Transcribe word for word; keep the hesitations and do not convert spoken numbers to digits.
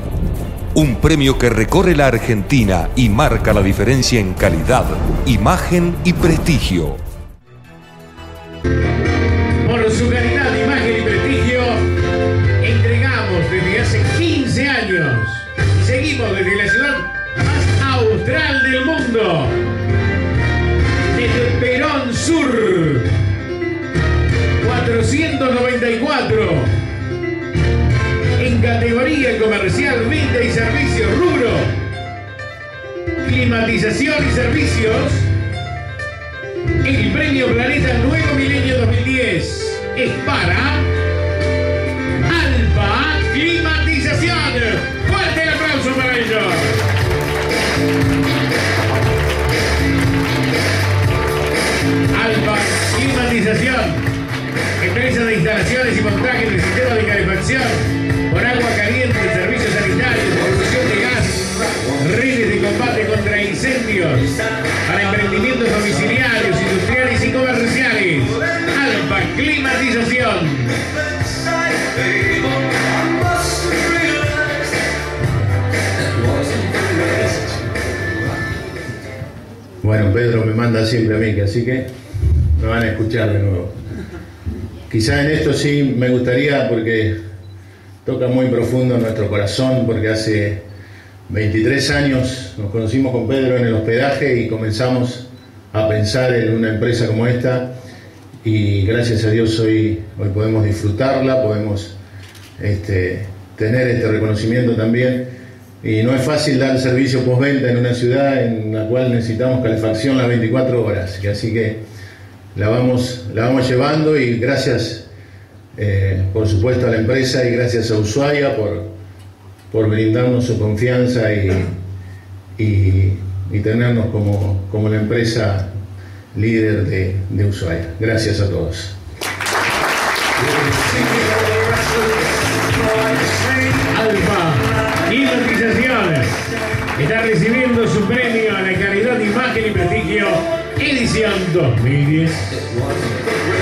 Un premio que recorre la Argentina y marca la diferencia en calidad, imagen y prestigio. Por su calidad, imagen y prestigio, entregamos desde hace quince años y seguimos desde la ciudad más austral del mundo, desde Perón Sur, cuatrocientos noventa y cuatro, en categoría comercial, venta y servicios, rubro, climatización y servicios. El premio Planeta Nuevo Milenio dos mil diez es para Alba Climatización. ¡Fuerte el aplauso para ellos! Alba Climatización, empresa de instalaciones y montajes de sistemas de calefacción por agua caliente, servicios sanitarios, producción de gas, redes de combate contra incendios, para emprendimientos domiciliarios, industriales y comerciales. Alba Climatización. Bueno, Pedro me manda siempre a mí, así que me van a escuchar de nuevo. Quizá en esto sí me gustaría, porque toca muy profundo en nuestro corazón, porque hace veintitrés años nos conocimos con Pedro en el hospedaje y comenzamos a pensar en una empresa como esta, y gracias a Dios hoy, hoy podemos disfrutarla, podemos este, tener este reconocimiento también. Y no es fácil dar servicio postventa en una ciudad en la cual necesitamos calefacción las veinticuatro horas, así que la vamos, la vamos llevando, y gracias eh, por supuesto a la empresa y gracias a Ushuaia por, por brindarnos su confianza y, y, y tenernos como, como la empresa líder de, de Ushuaia. Gracias a todos. Alba Climatización está recibiendo su premio a la calidad, imagen y prestigio edición dos mil diez.